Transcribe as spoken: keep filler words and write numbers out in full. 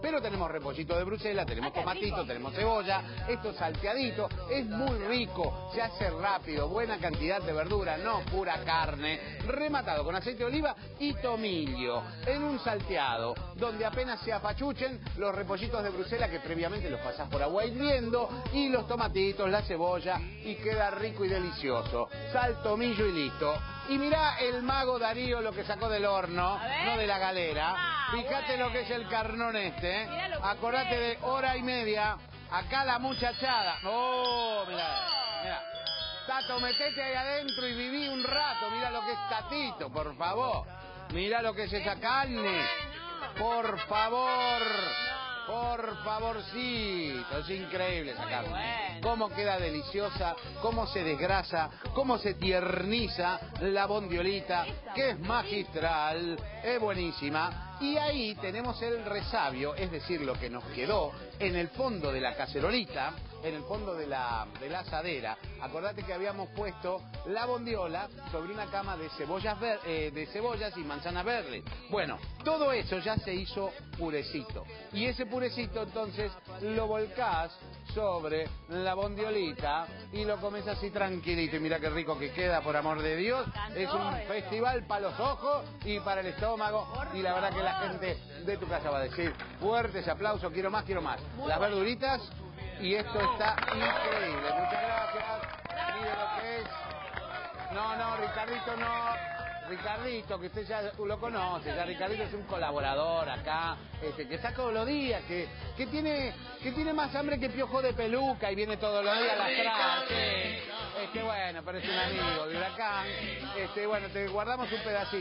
Pero tenemos repollito de Bruselas, tenemos tomatito, tenemos cebolla, esto es salteadito, es muy rico, se hace rápido, buena cantidad de verdura, no pura carne, rematado con aceite de oliva y tomillo, en un salteado, donde apenas se apachuchen los repollitos de Bruselas que previamente los pasás por agua hirviendo, y los tomatitos, la cebolla, y queda rico y delicioso. Sal, tomillo y listo. Y mirá el mago Darío lo que sacó del horno, no de la galera. Ah, Fíjate bueno. lo que es el carnón este, ¿eh? Que Acordate de hora y media. Acá la muchachada. Oh, mirá, Oh. mirá. Tato, metete ahí adentro y viví un rato. Mirá lo que es Tatito, por favor. Mirá lo que es esa carne. Por favor. Por favorcito, es increíble esa carne. Bueno. Cómo queda deliciosa, cómo se desgrasa, cómo se tierniza la bondiolita, que es magistral, es buenísima. Y ahí tenemos el resabio, es decir, lo que nos quedó en el fondo de la cacerolita, en el fondo de la, de la asadera. Acordate que habíamos puesto la bondiola sobre una cama de cebollas, ver, eh, de cebollas y manzana verde. Bueno, todo eso ya se hizo purecito. Y ese purecito entonces lo volcás sobre la bondiolita y lo comes así tranquilito. Y mira qué rico que queda, por amor de Dios. Es un festival para los ojos y para el estómago. Y la verdad que la gente de tu casa va a decir, fuertes aplausos, quiero más, quiero más. Las verduritas, y esto está increíble. Muchas gracias. Mire lo que es. No, no, Ricardito no. Ricardito, que usted ya lo conoce, ya Ricardito es un colaborador acá, este, que está todos los días, que, que tiene que tiene más hambre que Piojo de Peluca y viene todos los días a las clases. Este, bueno, parece un amigo de Huracán. Este, bueno, te guardamos un pedacito.